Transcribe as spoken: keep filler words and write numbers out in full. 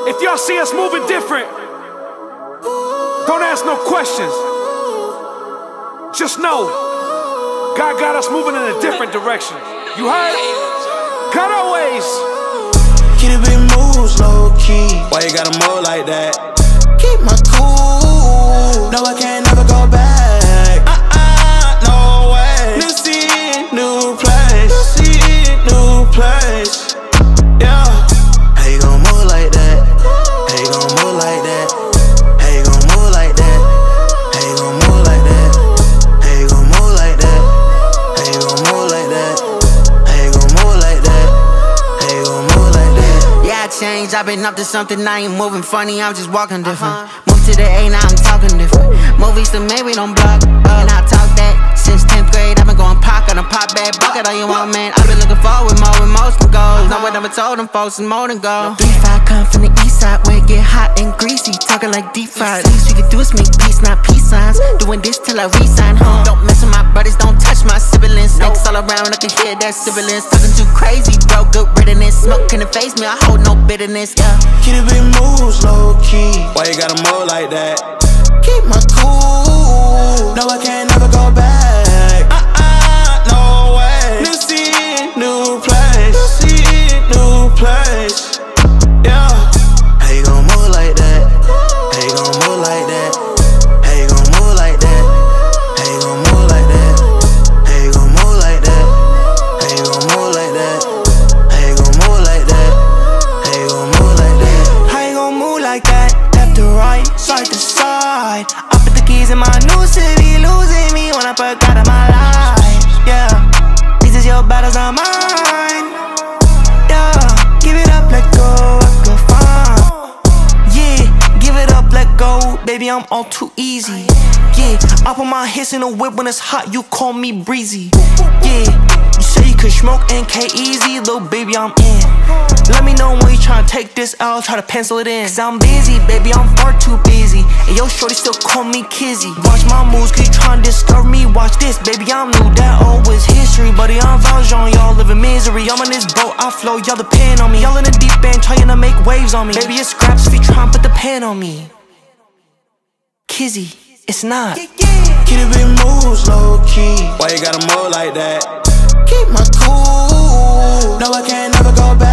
If y'all see us moving different, don't ask no questions. Just know, God got us moving in a different direction. You heard? Cut our ways. Keep the big moves low key. Why you gotta move like that? Keep my cool. No, I can't never go back. Uh-uh, no way. New scene, new place. New scene, new place. Yeah. How you gon' move like that? How you gon' move like that? How you gon' move like that? How you gon' move like that? How you gon' move like that? How you gon' move like that? How you gon' move like that? How you gon' move like that? Yeah, I changed, I've been up to something, I ain't moving funny, I'm just walking different. Moved to the A, now I'm talking different. Movies to maybe don't block, and I talk that. Since tenth grade, I've been going pop on a pop bag bucket all you want, man. I've been looking forward more with most goals. No one ever told them folks it's more than gold. three five come from the east side where it get hot and greasy, talking like deep fried. Least we could do is make peace, not peace signs. Doing this till I resign home. Don't mess with my brothers, don't touch my siblings. Snakes all around, I can hear that sibilance. Talking too crazy, bro, good riddance. Smoke in the face me, I hold no bitterness, yeah. Keep the big moves low key. Why you gotta move like that? Keep my cool. No, I can't never go back. Uh-uh, no way. New scene, new place. New scene, new place. Yeah. How you gon' move like that? How you gon' move like that? How you gon' move like that? How you gon' move like that? How you gon' move like that? How you gon' move like that? How you gon' move like that? How you gon' move like that? How you gon' move like that? Left to right, side to side. I put the keys in my new city, losing me when I put God in my life. Yeah, these is your battles, not mine. Yeah, give it up, let go, I go fine. Yeah, give it up, let go, baby, I'm all too easy. Yeah, I put my hits in the whip when it's hot, you call me breezy. Yeah, you say you could smoke N K easy, little baby, I'm in. Let me know when you tryna take this out, try to pencil it in. Cause I'm busy, baby, I'm far too busy. And yo, shorty still call me Kizzy. Watch my moves, cause you tryna discover me. Watch this, baby, I'm new, that old was history. Buddy, I'm Valjean, y'all live in misery. I'm on this boat, I flow, y'all depend on me. Y'all in the deep end, trying to make waves on me. Baby, it's scraps if you tryna put the pen on me. Kizzy, it's not. Keep the big moves low key. Why you gotta move like that? Keep my cool. No, I can't never go back.